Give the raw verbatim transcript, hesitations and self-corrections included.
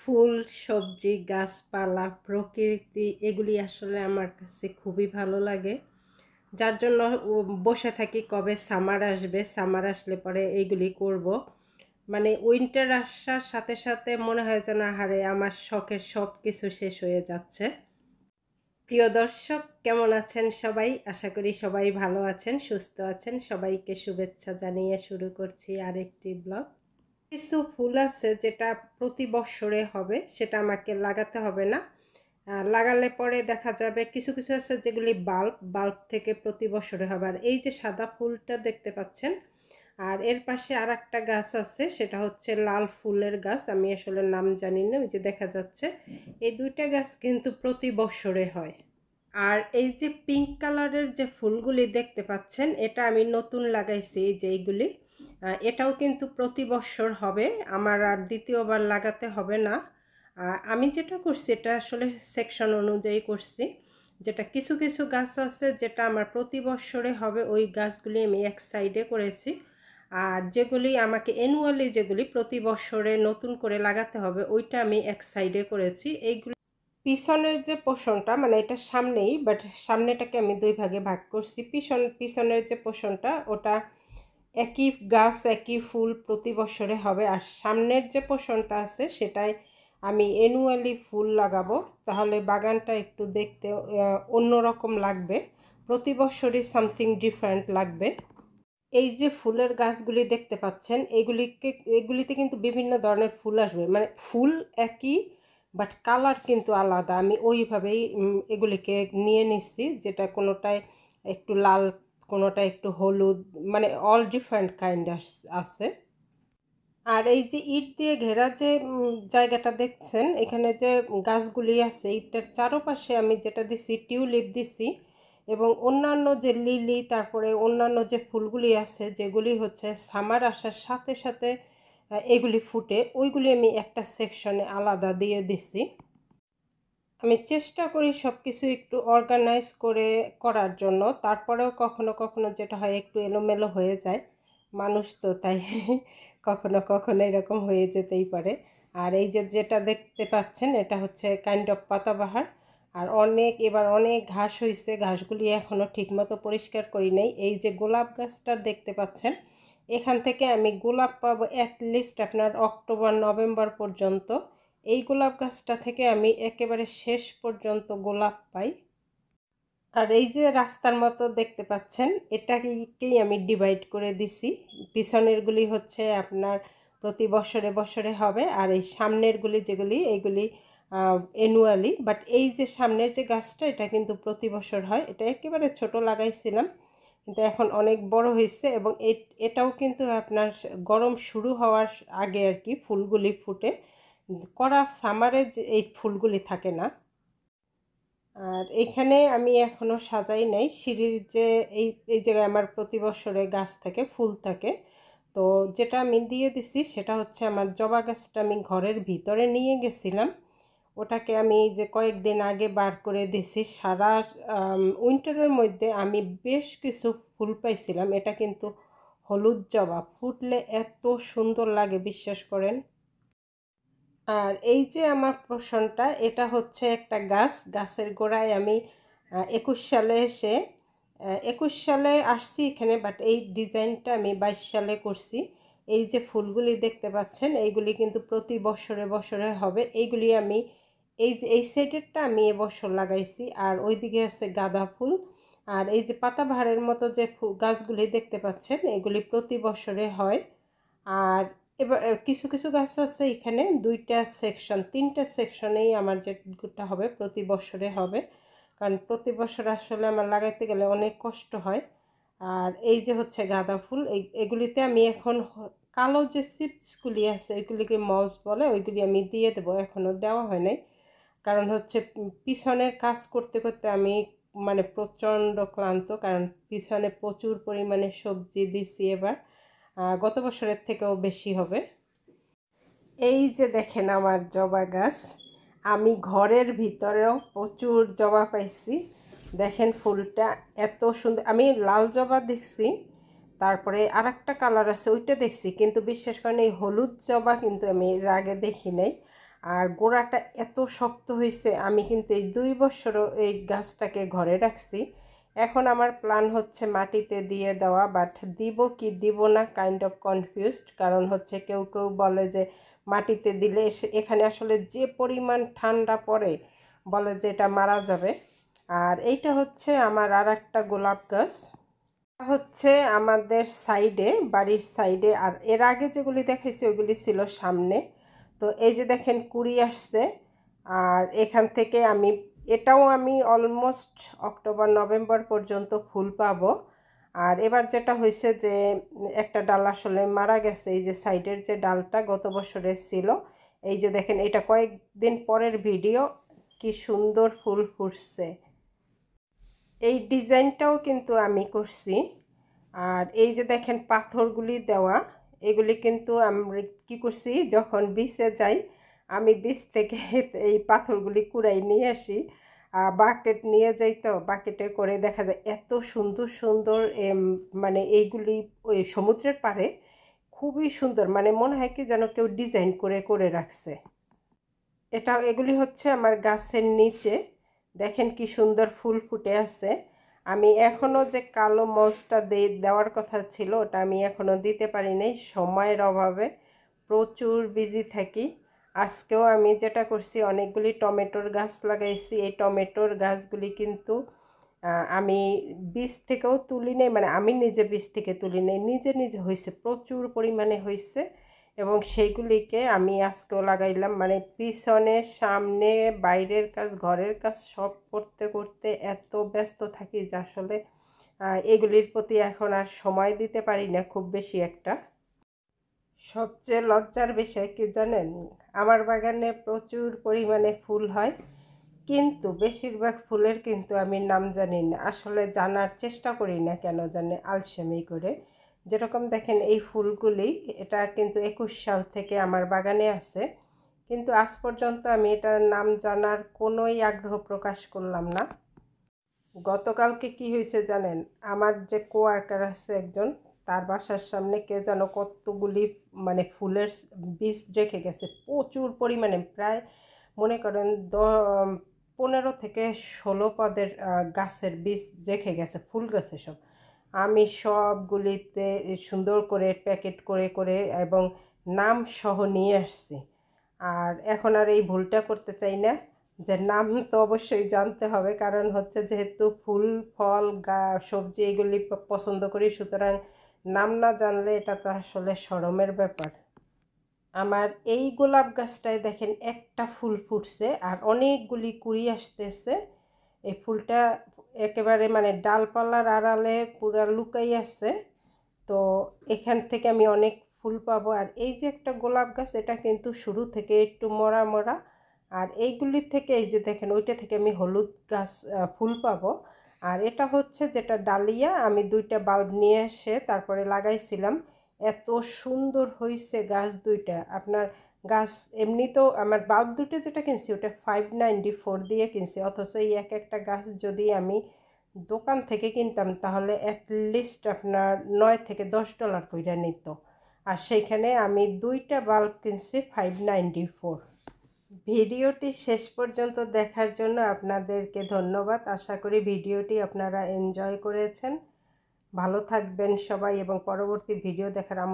ফুল, সবজি, গাছপালা, প্রকৃতি এগুলি আসলে আমার কাছে খুবই ভালো লাগে। যার জন্য ও বসে থাকি কবে সামার আসবে, সামার আসলে পরে এইগুলি করব। মানে উইন্টার আসার সাথে সাথে মনে হয় যেন আহারে আমার শখের সব কিছু শেষ হয়ে যাচ্ছে। প্রিয় দর্শক, কেমন আছেন সবাই? আশা করি সবাই ভালো আছেন, সুস্থ আছেন। সবাইকে শুভেচ্ছা জানিয়ে শুরু করছি আরেকটি ব্লগ। কিছু ফুল আছে যেটা প্রতি বৎসরে হবে, সেটা আমাকে লাগাতে হবে না। লাগালে পরে দেখা যাবে কিছু কিছু আছে যেগুলি বাল্ব বাল্ব থেকে প্রতি বছরে হবে। আর এই যে সাদা ফুলটা দেখতে পাচ্ছেন, আর এর পাশে আর একটা গাছ আছে, সেটা হচ্ছে লাল ফুলের গাছ। আমি আসলে নাম জানি না, ওই যে দেখা যাচ্ছে। এই দুইটা গাছ কিন্তু প্রতি বছরে হয়। আর এই যে পিঙ্ক কালারের যে ফুলগুলি দেখতে পাচ্ছেন, এটা আমি নতুন লাগাইছি। এই যে এইগুলি, এটাও কিন্তু প্রতি বছর হবে, আমার আর দ্বিতীয়বার লাগাতে হবে না। আর আমি যেটা করছি এটা আসলে সেকশন অনুযায়ী করছি, যেটা কিছু কিছু গাছ আছে যেটা আমার প্রতি বছরে হবে, ওই গাছগুলি আমি এক সাইডে করেছি। আর যেগুলি আমাকে অ্যানুয়ালি, যেগুলি প্রতি বছরে নতুন করে লাগাতে হবে, ওইটা আমি এক সাইডে করেছি। এইগুলি পিছনের যে পোষণটা, মানে এটা সামনেই, বাট সামনেটাকে আমি দুই ভাগে ভাগ করছি। পিছন পিছনের যে পোষণটা, ওটা একই গাছ একই ফুল প্রতি বছরে হবে। আর সামনের যে পোষণটা আছে সেটাই আমি অ্যানুয়ালি ফুল লাগাবো, তাহলে বাগানটা একটু দেখতে অন্যরকম লাগবে, প্রতি বছরই সামথিং ডিফারেন্ট লাগবে। এই যে ফুলের গাছগুলি দেখতে পাচ্ছেন, এগুলিকে এগুলিতে কিন্তু বিভিন্ন ধরনের ফুল আসবে, মানে ফুল একই বাট কালার কিন্তু আলাদা। আমি ওইভাবেই এগুলিকে নিয়ে নিচ্ছি, যেটা কোনোটায় একটু লাল, কোনোটা একটু হলুদ, মানে অল ডিফারেন্ট কাইন্ড আছে। আর এই যে ইট দিয়ে ঘেরা যে জায়গাটা দেখছেন, এখানে যে গাছগুলি আছে, ইটের চারপাশে আমি যেটা দিছি টিউলিপ দিছি, এবং অন্যান্য যে লিলি, তারপরে অন্যান্য যে ফুলগুলি আছে যেগুলি হচ্ছে সামার আসার সাথে সাথে এগুলি ফুটে, ওইগুলি আমি একটা সেকশনে আলাদা দিয়ে দিছি। আমি চেষ্টা করি সব কিছু একটু অর্গানাইজ করে করার জন্য, তারপরেও কখনো কখনো যেটা হয় একটু এলোমেলো হয়ে যায়, মানুষ তো তাই কখনো কখনো এরকম হয়ে যেতেই পারে। আর এই যে যেটা দেখতে পাচ্ছেন, এটা হচ্ছে কাইন্ড অফ পাতাবাহার। আর অনেক এবার অনেক ঘাস হয়েছে, ঘাসগুলি এখনও ঠিকমতো পরিষ্কার করি নাই। এই যে গোলাপ গাছটা দেখতে পাচ্ছেন, এখান থেকে আমি গোলাপ পাবো অ্যাটলিস্ট আপনার অক্টোবর নভেম্বর পর্যন্ত। এই গোলাপ গাছটা থেকে আমি একেবারে শেষ পর্যন্ত গোলাপ পাই। আর এই যে রাস্তার মতো দেখতে পাচ্ছেন, এটাকেই আমি ডিভাইড করে দিছি। পিছনেরগুলি হচ্ছে আপনার প্রতি বছরে বছরে হবে, আর এই সামনেরগুলি যেগুলি, এইগুলি অ্যানুয়ালি। বাট এই যে সামনের যে গাছটা, এটা কিন্তু প্রতি বছর হয়। এটা একেবারে ছোট লাগাইছিলাম, কিন্তু এখন অনেক বড় হয়েছে, এবং এটাও কিন্তু আপনার গরম শুরু হওয়ার আগে আর কি ফুলগুলি ফুটে। কড়া সামারে যে এই ফুলগুলি থাকে না। আর এখানে আমি এখনও সাজাই নাই সিঁড়ির যে এই এই জায়গায় আমার প্রতি বছরে গাছ থাকে, ফুল থাকে। তো যেটা আমি দিয়ে দিছি সেটা হচ্ছে আমার জবা গাছটা আমি ঘরের ভিতরে নিয়ে গেছিলাম, ওটাকে আমি এই যে কয়েকদিন আগে বার করে দিছি। সারা উইন্টারের মধ্যে আমি বেশ কিছু ফুল পাইছিলাম। এটা কিন্তু হলুদ জবা, ফুটলে এত সুন্দর লাগে বিশ্বাস করেন। আর এই যে আমার পোষণটা, এটা হচ্ছে একটা গাছ, গাছের গোড়ায় আমি একুশ সালে এসে একুশ সালে আসছি এখানে, বাট এই ডিজাইনটা আমি বাইশ সালে করছি। এই যে ফুলগুলি দেখতে পাচ্ছেন, এইগুলি কিন্তু প্রতি বছরে বছরে হবে। এইগুলি আমি এই যে এই সাইডেরটা আমি এবছর লাগাইছি, আর ওইদিকে আছে গাঁদা ফুল। আর এই যে পাতাবাহারের মতো যে গাছগুলি দেখতে পাচ্ছেন, এগুলি প্রতি বছরে হয়। আর এবার কিছু কিছু গাছ আছে এখানে দুইটা সেকশন, তিনটা সেকশনেই আমার যেটা হবে প্রতি বছরে হবে, কারণ প্রতি বছর আসলে আমার লাগাইতে গেলে অনেক কষ্ট হয়। আর এই যে হচ্ছে গাঁদা ফুল, এই এগুলিতে আমি এখন কালো যে সিপসগুলি আছে, এগুলিকে মলস বলে, ওইগুলি আমি দিয়ে দেবো। এখনও দেওয়া হয় নাই, কারণ হচ্ছে পিছনের কাজ করতে করতে আমি মানে প্রচণ্ড ক্লান্ত, কারণ পিছনে প্রচুর পরিমাণে সবজি দিছি এবার, গত বছরের থেকেও বেশি হবে। এই যে দেখেন আমার জবা গাছ, আমি ঘরের ভিতরেও প্রচুর জবা পাইছি। দেখেন ফুলটা এত সুন্দর। আমি লাল জবা দেখছি, তারপরে আর একটা কালার আছে ওইটা দেখছি, কিন্তু বিশ্বাস করেন এই হলুদ জবা কিন্তু আমি এর আগে দেখি নাই। আর গোড়াটা এত শক্ত হয়েছে, আমি কিন্তু এই দুই বছরও এই গাছটাকে ঘরে রাখছি। এখন আমার প্ল্যান হচ্ছে মাটিতে দিয়ে দেওয়া, বাট দিব কি দিব না কাইন্ড অফ কনফিউজড। কারণ হচ্ছে কেউ কেউ বলে যে মাটিতে দিলে এখানে আসলে যে পরিমাণ ঠান্ডা পড়ে, বলে যে এটা মারা যাবে। আর এইটা হচ্ছে আমার আর একটা গোলাপ গাছ, হচ্ছে আমাদের সাইডে, বাড়ির সাইডে। আর এর আগে যেগুলি দেখাইছি ওইগুলি ছিল সামনে। তো এই যে দেখেন কুড়ি আসছে, আর এখান থেকে আমি এটাও আমি অলমোস্ট অক্টোবর নভেম্বর পর্যন্ত ফুল পাবো। আর এবার যেটা হয়েছে যে একটা ডাল আসলে মারা গেছে, এই যে সাইডের যে ডালটা গত বছরের ছিল। এই যে দেখেন এটা কয়েকদিন পরের ভিডিও, কি সুন্দর ফুল ফুটছে। এই ডিজাইনটাও কিন্তু আমি করছি। আর এই যে দেখেন পাথরগুলি দেওয়া, এগুলি কিন্তু আমি কি করছি, যখন বিচে যাই আমি বিচ থেকে এই পাথরগুলি কুড়াই নিয়ে আসি, বাকেট নিয়ে যাই। তো বাকেটে করে দেখা যায় এত সুন্দর সুন্দর, মানে এইগুলি ওই সমুদ্রের পাড়ে খুবই সুন্দর, মানে মনে হয় কি যেন কেউ ডিজাইন করে করে রাখছে। এটা এগুলি হচ্ছে আমার গাছের নিচে, দেখেন কি সুন্দর ফুল ফুটে আছে। আমি এখনও যে কালো মরিচটা দেওয়ার কথা ছিল ওটা আমি এখনও দিতে পারি নাই, সময়ের অভাবে প্রচুর বিজি থাকি। আজকেও আমি যেটা করছি, অনেকগুলি টমেটোর গাছ লাগাইছি। এই টমেটোর গাছগুলি কিন্তু আমি বীজ থেকেও তুলি নেই, মানে আমি নিজে বীজ থেকে তুলি নেই, নিজে নিজে হয়েছে, প্রচুর পরিমাণে হয়েছে। এবং সেইগুলিকে আমি আজকেও লাগাইলাম, মানে পিছনে সামনে বাইরের কাজ ঘরের কাজ সব করতে করতে এত ব্যস্ত থাকি যে আসলে এগুলির প্রতি এখন আর সময় দিতে পারি না খুব বেশি একটা। সবচেয়ে লজ্জার বিষয় কি জানেন, আমার বাগানে প্রচুর পরিমাণে ফুল হয়, কিন্তু বেশিরভাগ ফুলের কিন্তু আমি নাম জানি না, আসলে জানার চেষ্টা করি না কেন জানে, আলসেমি করে। যেরকম দেখেন এই ফুলগুলি, এটা কিন্তু একুশ সাল থেকে আমার বাগানে আছে, কিন্তু আজ পর্যন্ত আমি এটার নাম জানার কোনোই আগ্রহ প্রকাশ করলাম না। গতকালকে কি হয়েছে জানেন, আমার যে কোয়ার্কার আছে একজন, তার বাসার সামনে কে যেন কতগুলি মানে ফুলের বীজ রেখে গেছে, প্রচুর পরিমাণে, প্রায় মনে করেন দ পনেরো থেকে ষোলো পদের গাছের বীজ রেখে গেছে, ফুল গাছে সব। আমি সবগুলিতে সুন্দর করে প্যাকেট করে করে এবং নাম সহ নিয়ে আসছি। আর এখন আর এই ভুলটা করতে চাই না, যে নাম তো অবশ্যই জানতে হবে, কারণ হচ্ছে যেহেতু ফুল ফল গা সবজি এগুলি পছন্দ করি, সুতরাং নাম না জানলে এটা তো আসলে শরমের ব্যাপার। আমার এই গোলাপ গাছটায় দেখেন একটা ফুল ফুটছে আর অনেকগুলি কুড়ি আসতেছে। এই ফুলটা একেবারে মানে ডালপালার আড়ালে পুরা লুকাই আছে, তো এখান থেকে আমি অনেক ফুল পাবো। আর এই যে একটা গোলাপ গাছ, এটা কিন্তু শুরু থেকে একটু মরা মরা, আর এইগুলির থেকে এই যে দেখেন ওইটা থেকে আমি হলুদ গাছ ফুল পাবো। আর এটা হচ্ছে যেটা ডালিয়া, আমি দুইটা বাল্ব নিয়ে এসে তারপরে লাগাইছিলাম, এত সুন্দর হয়েছে গাছ দুইটা। আপনার গাছ এমনিতেও আমার বাল্ব দুটো যেটা কিনছি ওটা ফাইভ নাইনটি ফোর দিয়ে কিনছি, অথচ এই এক একটা গাছ যদি আমি দোকান থেকে কিনতাম তাহলে অ্যাটলিস্ট আপনার নয় থেকে দশ ডলার কইরা নিত, আর সেইখানে আমি দুইটা বাল্ব কিনছি ফাইভ নাইনটি ফোর। ভিডিওটি শেষ পর্যন্ত দেখার জন্য আপনাদেরকে ধন্যবাদ। আশা করি ভিডিওটি আপনারা এনজয় করেছেন। ভালো থাকবেন সবাই এবং পরবর্তী ভিডিও দেখার